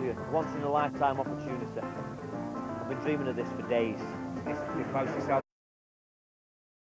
you, once in a lifetime opportunity. I've been dreaming of this for days. This is the closest